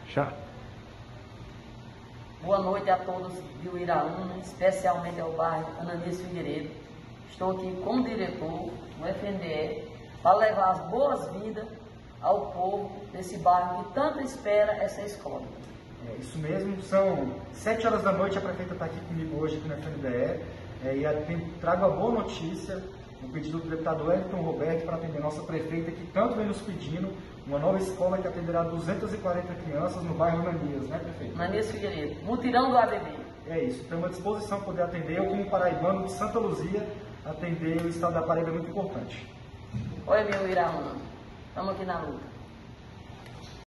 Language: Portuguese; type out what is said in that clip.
Já. Boa noite a todos de Uiraúna, especialmente ao bairro Ananias Figueiredo. Estou aqui como diretor do FNDE para levar as boas-vindas ao povo desse bairro que tanto espera essa escola. É isso mesmo, são 7 horas da noite, a prefeita está aqui comigo hoje aqui no FNDE e trago a boa notícia, um pedido do deputado Wellington Roberto para atender nossa prefeita que tanto vem nos pedindo, uma nova escola que atenderá 240 crianças no bairro Ananias, né, prefeito? Ananias Figueiredo, mutirão do ABB. É isso, estamos à disposição poder atender. Eu, como paraibano de Santa Luzia, atender o estado da Paraíba é muito importante. Oi, meu Uiraúna, estamos aqui na luta.